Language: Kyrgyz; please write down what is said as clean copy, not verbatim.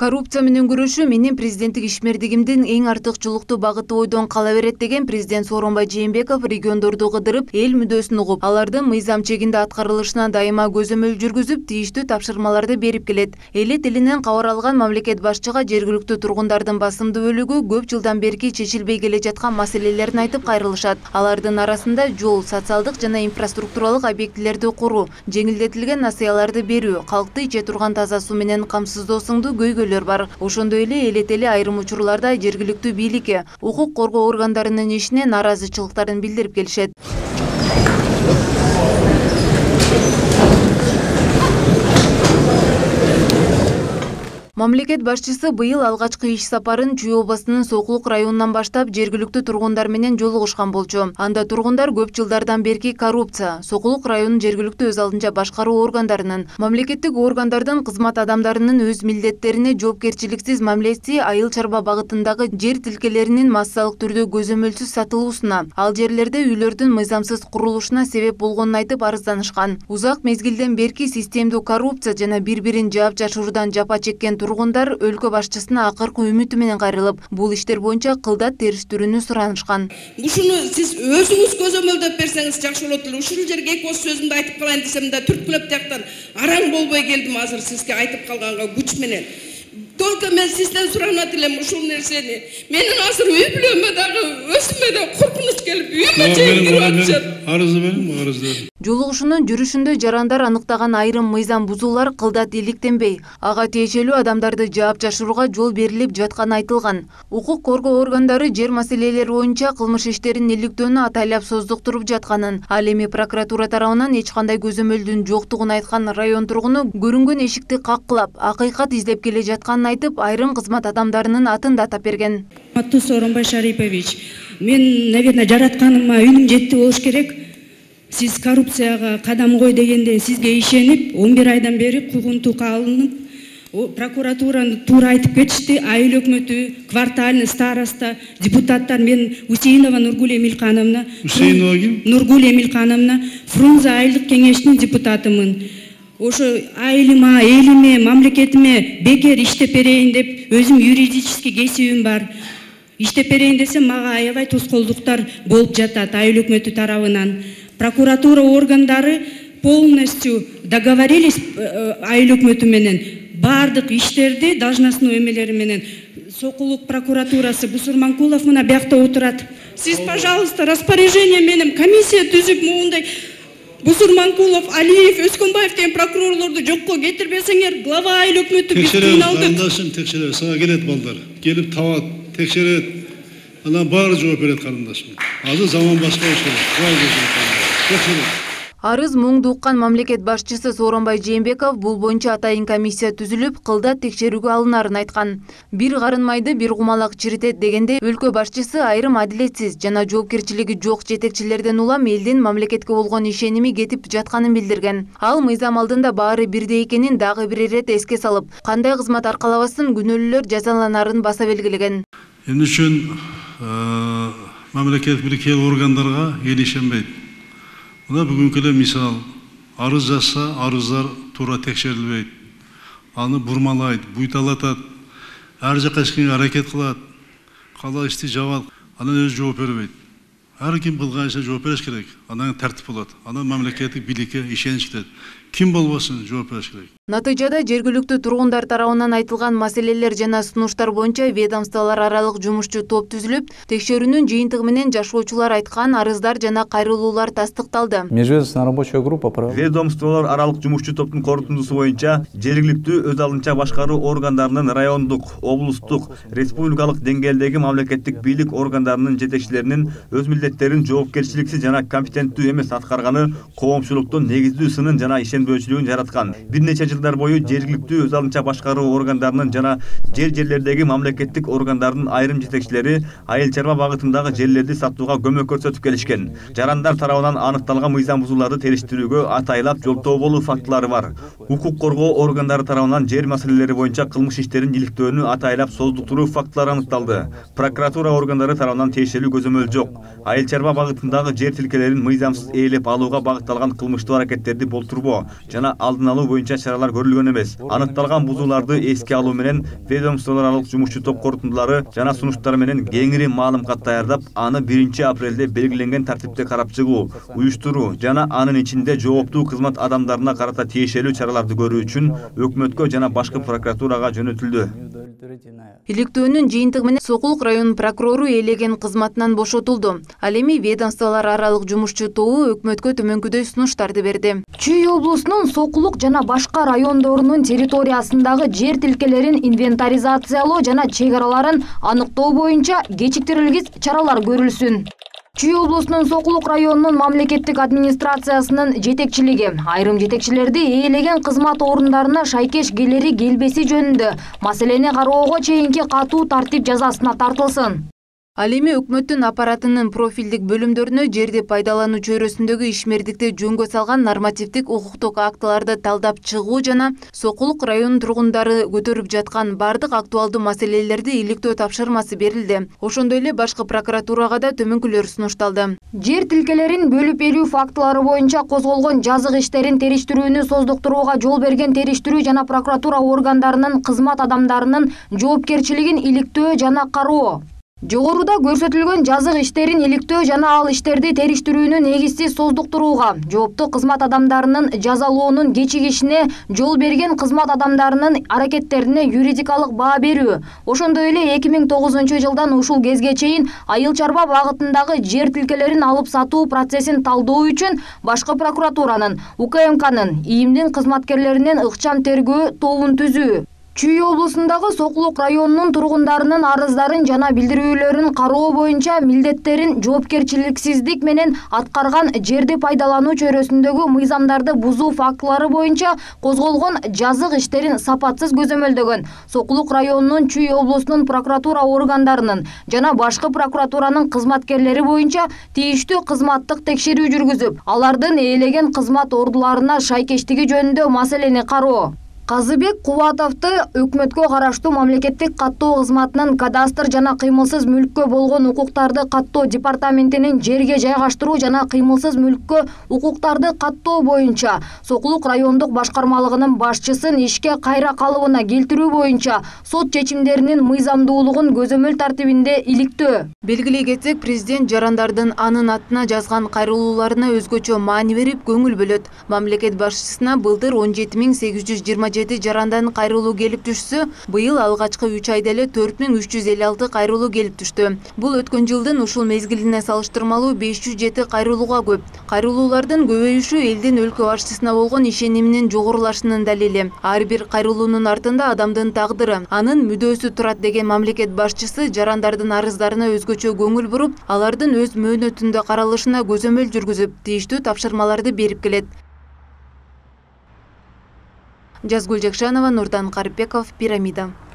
Коррупция менен күрөшүү менин президенттик ишмердигимдин эң артыкчылыктуу багыты ойдон кала берет деген президент Сооронбай Жээнбеков региондорду кыдырып, эл мүддөсүн угуп, алардын мыйзам чегинде аткарылышына дайыма көзөмөл жүргүзүп, тийиштүү тапшырмаларды берип келет. Элет элинен кабар алган мамлекет башчыга жергиликтүү тургундардын басымдуу бөлүгү көп жылдан берки чечилбей келе жаткан маселелерин айтып кайрылышат. Алардын арасында жол, социалдык жана инфраструктуралык объектилерди куруу, жеңилдетилген насыяларды берүү, калкты иче турган таза суу менен камсыздоосуңду көйгөйлөр бар. Ошондой эле эле айрым учурларда жергиликтүү бийликке, укук коргоо органдарынын ишине нааразычылыктарын билдирип келишет. Мамлекет башчысы быйыл алгачкы иш сапарын Чүй областынын Сокулук районунан баштап жергиликтүү тургундар менен жолугушкан болчу. Анда тургундар көп жылдардан берки коррупция, Сокулук районунун жергиликтүү өз алдынча башкаруу органдарынын, мамлекеттик органдардын кызмат адамдарынын өз милдеттерине жоопкерчиликсиз мамилеси, айыл чарба багытындагы жер тилкелеринин массалык түрдө көзөмөлсүз сатылуусуна, ал жерлерде үйлөрдүн мыйзамсыз курулушуна себеп болгонун айтып арызданышкан. Узак мезгилден берки системдүү коррупция жана бири-бирин жаап жашыруудан жапа чеккен тургундар өлкө башчысына акыркы үмүтү менен кайрылып, бул иштер боюнча кылдат териштирүүнү суранышкан. Ушуну сиз өзүңүз көзөмөлдөп берсеңиз жакшы болот эле. Ушул жерге эки ооз сөзүмдү айтып калайын десем да түрткүлөп тияктан араң болбой келдим азыр сизге айтып калганга күч менен. Только мен сизден суранат элем ушул нерсени. Менин азыр үй бүлөмө дагы өзүмө да коркунуч келип, үйүмө чейин кирип атышат. Арызды бериң. Жолугушуунун жүрүшүндө жарандар аныктаган айрым мыйзам бузуулар кылдат иликтенбей, ага тиешелүү адамдарды жаап жашырууга жол берилип жатканы айтылган. Укук коргоо органдары жер маселелери боюнча кылмыш иштерин иликтөөнү атайлап создуктуруп жатканын, ал эми прокуратура тарабынан эч кандай көзөмөлдүн жоктугун айткан район тургуну көрүнгөн эшикти каккылап, акыйкат издеп келе жатканын айтып, айрым кызмат адамдарынын атын да атап берген. Сооронбай Шарипович, мен, наверное, жаратканыма үнүм жетти болуш керек. Сиз коррупцияга кадам кой дегенде сизге ишенип, 11 айдан бери кугунтукка алынып, прокуратураны туура айтып кетишти. Айыл өкмөтү, квартальный староста, депутаттар, мен Усейнова Нургуль Эмилхановна, Усейнова ким? Нургуль Эмилхановна, Фрунзе айылдык кеңештин депутатымын. Ошо айылыма, элиме, мамлекетиме бекер иштеп берейин деп, өзүм юридический кесибим бар. Иштеп берейин десем, мага аябай тоскоолдуктар болуп жатат айыл өкмөтү тарабынан. Прокуратура органдары полностью договорились айыл өкмөтү менен. Бардык иштерди должностной эмелери менен. Сокулук прокуратурасы Бусурманкулов мына биякта отурат. Сиз, пожалуйста, распоряжение менен комиссия түзүп мындай Бусурманкулов, Алиев, Өскөнбаев деген прокурорлорду жокко кетирбесеңер, глава айыл өкмөтү биз кыйналдык. Карындашым текшерет, сага келет балдар. Келип табат, текшерет. Анан баары жооп берет карындашым. Азыр заман башка болуш. Арыз муңду уккан мамлекет башчысы Сооронбай Жээнбеков бул боюнча атайын комиссия түзүлүп, кылдат текшерүүгө алынарын айткан. Бир карынмайды бир кумалак чиритет дегенде өлкө башчысы айрым адилетсиз жана жоопкерчилиги жок жетекчилерден улам элдин мамлекетке болгон ишеними кетип жатканын билдирген. Ал мыйзам алдында баары бирдей экенин дагы бир ирет эске салып, кандай кызмат аркалабасын күнөөлүүлөр жазаланарын баса белгилеген. Эмне үчүн мамлекет бирки органдарга эл ишенбейт? Мына бүгүнкү эле мисал, арыз жазса, арыздар туура текшерилбейт. Аны бурмалайт, буйталатат, ар жака эчкенге аракет кылат, кала ишти жабат, анан өзү жооп бербейт. Ар ким кылган ишине жооп бериш керек. Анан тартип болот. Анан мамлекеттик бийликке ишенич кетет. Ким болбосун жооп бериш керек. Натыйжада жергиликтүү тургундар тарабынан айтылган маселелер жана сунуштар боюнча ведомстволор аралык жумушчу топ түзүлүп, текшерүүнүн жыйынтыгы менен жашоочулар айткан арыздар жана кайрылуулар тастыкталды. Межведомственная рабочая группа. Ведомстволор аралык жумушчу топтун корутундусу боюнча жергиликтүү өз алдынча башкаруу органдарынын райондук, облустук, республикалык деңгээлдеги мамлекеттик бийлик органдарынын жетекчилеринин өз милдеттерин жоопкерчиликсиз жана компетенттүү эмес аткарганы коомчулуктун негиздүү сынын жана ишенбөөчүлүгүн жараткан. Бир нече жылдар бою жергиликтүү өз алдынча башкаруу органдарынын жана жерлердеги мамлекеттик органдардын айрым жетекчилери айыл чарба багытындагы жерлерди сатууга көмөк көрсөтүп келишкен. Жарандар тарабынан аныкталган мыйзам бузууларды териштирүүгө атайлап жолтоо болуу фактылары бар. Укук коргоо органдары тарабынан жер маселелери боюнча кылмыш иштерин иликтөөнү атайлап создуктуруу фактылары аныкталды. Прокуратура органдары тарабынан тиешелүү көзөмөл жок. Айыл чарба багытындагы жер тилкелерин мыйзамсыз ээлеп алууга багытталган кылмыштуу аракеттерди болтурбоо жана алдын алуу боюнча чаралар чаралар көрүлгөн эмес. Аныкталган бузууларды эске алуу менен ведомстволор аралык жумушчу топ корутундулары жана сунуштар менен кеңири маалымат даярдап, аны 1 апрелде белгиленген тартипте карап чыгуу, уюштуруу жана анын ичинде жооптуу кызмат адамдарына карата тиешелүү чараларды көрүү үчүн өкмөткө жана башкы прокуратурага жөнөтүлдү. Иликтөөнүн жыйынтыгы менен Сокулук район прокурору ээлеген кызматынан бошотулду. Ал эми ведомстволор аралык жумушчу тобу өкмөткө төмөнкүдөй сунуштарды берди. Чүй облусунун Сокулук жана башка райондорунун территориясындагы жер тилкелерин инвентаризациялоо жана чек араларын аныктоо боюнча кечиктирилгис чаралар көрүлсүн. Чүй облусунун Сокулук районунун мамлекеттик администрациясынын жетекчилиги айрым жетекчилерди ээлеген кызмат орундарына шайкеш келери келбеси жөнүндө маселени кароого чейинки катуу тартип жазасына тартылсын. Ал эми өкмөттүн аппаратынын профилдик бөлүмдөрүнө жерди пайдалануу чөйрөсүндөгү ишмердикти жөнгө салган нормативдик укуктук актыларды талдап чыгуу жана Сокулук районунун тургундары көтөрүп жаткан бардык актуалдуу маселелерди иликтөө тапшырмасы берилди. Ошондой эле башкы прокуратурага да төмөнкүлөр сунушталды. Жер тилкелерин бөлүп берүү фактылары боюнча козголгон жазык иштерин териштирүүнү создуктурууга жол берген териштирүү жана прокуратура органдарынын кызмат адамдарынын жоопкерчилигин иликтөө жана кароо. Жогоруда көрсөтүлгөн жазык иштерин иликтөө жана ал иштерди териштирүүнү негизсиз создуктурууга, жооптуу кызмат адамдарынын жазалоонун кечигишине жол берген кызмат адамдарынын аракеттерине юридикалык баа берүү. Ошондой эле 2009 жылдан ушул кезге чейин айыл чарба багытындагы жер тилкелерин алып сатуу процессин талдоо үчүн башкы прокуратуранын, УКМКнын, ИИМдин кызматкерлеринин ыкчам тергөө тобун түзүү. Чүй облусундагы Сокулук районунун тургундарынын арыздарын жана билдирүүлөрүн кароо боюнча милдеттерин жоопкерчиликсиздик менен аткарган жерди пайдалануу чөйрөсүндөгү мыйзамдарды бузуу фактылары боюнча козголгон жазык иштерин сапатсыз көзөмөлдөгөн Сокулук районунун Чүй облусунун прокуратура органдарынын жана башкы прокуратуранын кызматкерлери боюнча тийиштүү кызматтык текшерүү жүргүзүп, алардын ээлеген кызмат ордуларына шайкештиги жөнүндө маселени кароо. Казыбек Кубатовду өкмөткө караштуу мамлекеттик каттоо кызматынын кадастр жана кыймылсыз мүлккө болгон укуктарды каттоо департаментинин жерге жайгаштыруу жана кыймылсыз мүлккө укуктарды каттоо боюнча Сокулук райондук башкармалыгынын башчысын ишке кайра калыбына келтирүү боюнча сот чечимдеринин мыйзамдуулугун көзөмөл тартибинде иликтөө. Белгилей кетсек, президент жарандардын анын атына жазган кайрылууларына өзгөчө маани берип көңүл бөлөт. Мамлекет башчысына былтыр 17.827 жарандан кайрылуу келип түшсө, быйыл алгачкы 3 айда эле 4356 кайрылуу келип түштү. Бул өткөн жылдын ушул мезгилине салыштырмалуу 507 кайрылууга көп. Кайрылуулардын көбөйүшү элдин өлкө башчысына болгон ишениминин жогорулашынын далили. Ар бир кайрылуунун артында адамдын тагдыры, анын мүдөөсү турат деген мамлекет башчысы жарандардын арыздарына өзгөчө көңүл буруп, алардын өз мөөнөтүндө каралышына көзөмөл жүргүзүп, тийиштүү тапшырмаларды берип келет. Жазгүл Жакшанова, Нурдан Карипбеков, Пирамида.